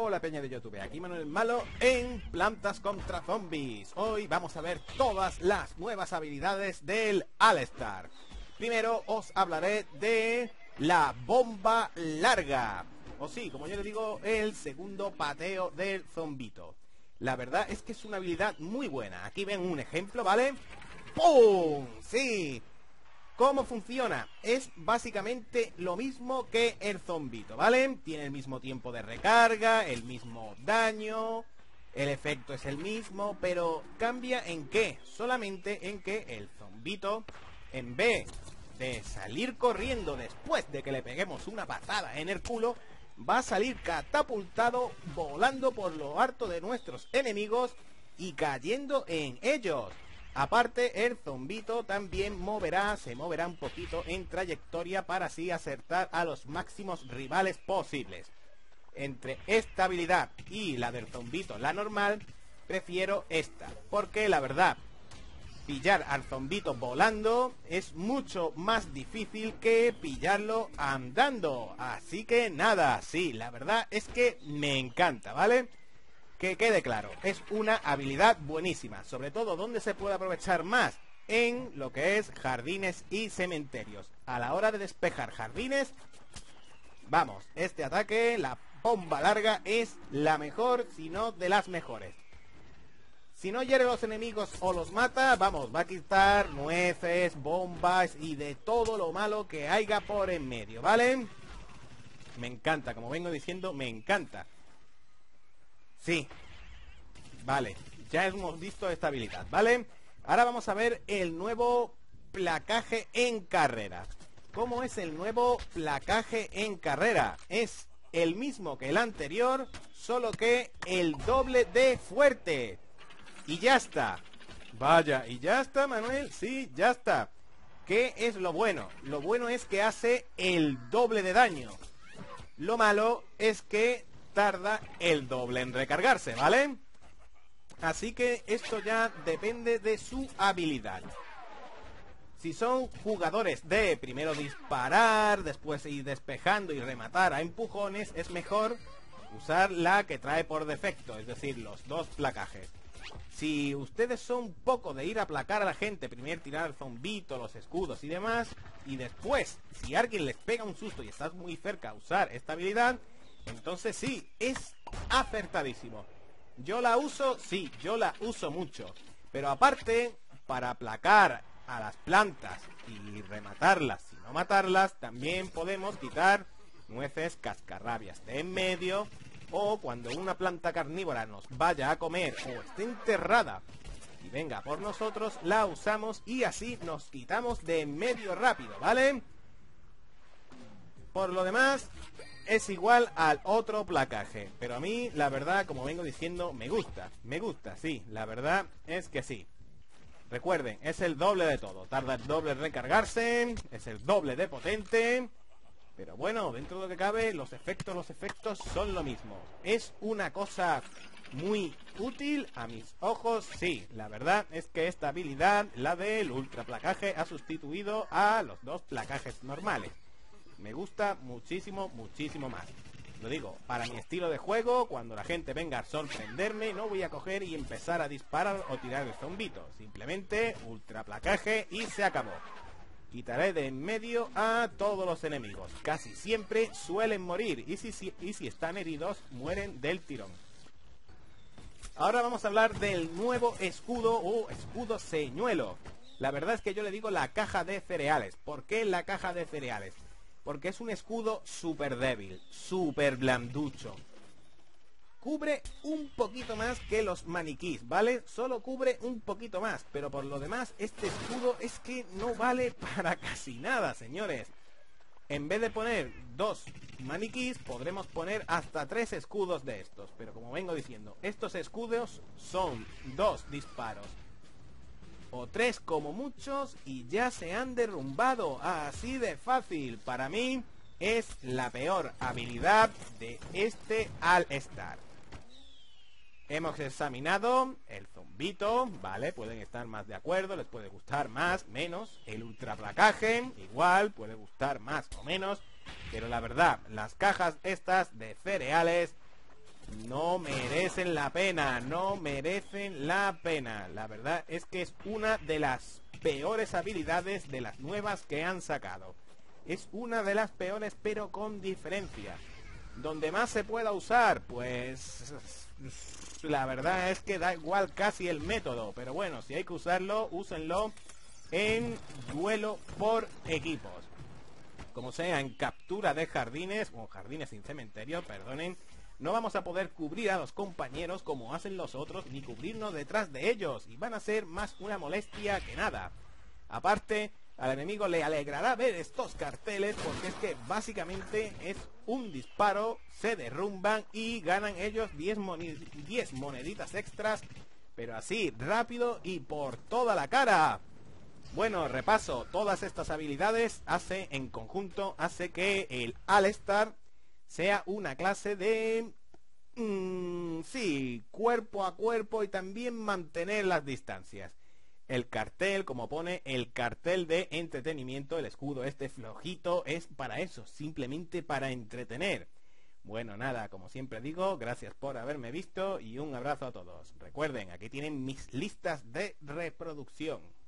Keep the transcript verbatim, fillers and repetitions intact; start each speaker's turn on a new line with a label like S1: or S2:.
S1: Hola peña de YouTube, aquí Manuel Malo en Plantas contra Zombies. Hoy vamos a ver todas las nuevas habilidades del All-Star. Primero os hablaré de la bomba larga, o sí, como yo le digo, el segundo pateo del zombito. La verdad es que es una habilidad muy buena. Aquí ven un ejemplo, ¿vale? ¡Pum! ¡Sí! ¿Cómo funciona? Es básicamente lo mismo que el zombito, ¿vale? Tiene el mismo tiempo de recarga, el mismo daño, el efecto es el mismo, pero ¿cambia en qué? Solamente en que el zombito, en vez de salir corriendo después de que le peguemos una patada en el culo, va a salir catapultado volando por lo alto de nuestros enemigos y cayendo en ellos. Aparte, el zombito también moverá, se moverá un poquito en trayectoria para así acertar a los máximos rivales posibles. Entre esta habilidad y la del zombito, la normal, prefiero esta, porque la verdad, pillar al zombito volando es mucho más difícil que pillarlo andando. Así que nada, sí, la verdad es que me encanta, ¿vale? Que quede claro, es una habilidad buenísima, sobre todo donde se puede aprovechar más, en lo que es jardines y cementerios. A la hora de despejar jardines, vamos, este ataque, la bomba larga, es la mejor, si no de las mejores. Si no hiere a los enemigos o los mata, vamos, va a quitar nueces, bombas y de todo lo malo que haya por en medio, ¿vale? Me encanta, como vengo diciendo, me encanta. Sí, vale, ya hemos visto esta habilidad, ¿vale? Ahora vamos a ver el nuevo placaje en carrera. ¿Cómo es el nuevo placaje en carrera? Es el mismo que el anterior, solo que el doble de fuerte. Y ya está. Vaya, y ya está, Manuel, sí, ya está. ¿Qué es lo bueno? Lo bueno es que hace el doble de daño. Lo malo es que tarda el doble en recargarse, ¿vale? Así que esto ya depende de su habilidad. Si son jugadores de primero disparar, después ir despejando y rematar a empujones, es mejor usar la que trae por defecto, es decir, los dos placajes. Si ustedes son poco de ir a aplacar a la gente, primero tirar el zombito, los escudos y demás, y después, si alguien les pega un susto y estás muy cerca a usar esta habilidad, entonces sí, es acertadísimo. Yo la uso, sí, yo la uso mucho. Pero aparte, para aplacar a las plantas y rematarlas, y no matarlas, también podemos quitar nueces cascarrabias de en medio, o cuando una planta carnívora nos vaya a comer o esté enterrada y venga por nosotros, la usamos y así nos quitamos de en medio rápido, ¿vale? Por lo demás, es igual al otro placaje, pero a mí, la verdad, como vengo diciendo, me gusta, me gusta, sí, la verdad es que sí. Recuerden, es el doble de todo, tarda el doble en recargarse, es el doble de potente, pero bueno, dentro de lo que cabe, los efectos, los efectos son lo mismo. Es una cosa muy útil a mis ojos, sí, la verdad es que esta habilidad, la del ultra placaje, ha sustituido a los dos placajes normales. Me gusta muchísimo, muchísimo más. Lo digo, para mi estilo de juego, cuando la gente venga a sorprenderme, no voy a coger y empezar a disparar o tirar el zombito. Simplemente ultra placaje y se acabó. Quitaré de en medio a todos los enemigos. Casi siempre suelen morir y si, si, y si están heridos, mueren del tirón. Ahora vamos a hablar del nuevo escudo o escudo señuelo. La verdad es que yo le digo la caja de cereales. ¿Por qué la caja de cereales? Porque es un escudo súper débil, súper blanducho. Cubre un poquito más que los maniquís, ¿vale? Solo cubre un poquito más, pero por lo demás este escudo es que no vale para casi nada, señores. En vez de poner dos maniquís, podremos poner hasta tres escudos de estos. Pero como vengo diciendo, estos escudos son dos disparos o tres como muchos y ya se han derrumbado, así de fácil. Para mí es la peor habilidad de este All-Star. Hemos examinado el zombito, vale, pueden estar más de acuerdo, les puede gustar más, menos. El ultra placaje, igual, puede gustar más o menos. Pero la verdad, las cajas estas de cereales no merecen la pena, no merecen la pena. La verdad es que es una de las peores habilidades de las nuevas que han sacado. Es una de las peores, pero con diferencia. Donde más se pueda usar, pues la verdad es que da igual casi el método. Pero bueno, si hay que usarlo, úsenlo en duelo por equipos. Como sea en captura de jardines, o jardines sin cementerio, perdonen. No vamos a poder cubrir a los compañeros como hacen los otros, ni cubrirnos detrás de ellos. Y van a ser más una molestia que nada. Aparte, al enemigo le alegrará ver estos carteles, porque es que básicamente es un disparo, se derrumban y ganan ellos diez moneditas extras, pero así, rápido y por toda la cara. Bueno, repaso, todas estas habilidades hace en conjunto, hace que el Alistar sea una clase de... Mmm, sí, cuerpo a cuerpo y también mantener las distancias. El cartel, como pone, el cartel de entretenimiento, el escudo este flojito, es para eso, simplemente para entretener. Bueno, nada, como siempre digo, gracias por haberme visto y un abrazo a todos. Recuerden, aquí tienen mis listas de reproducción.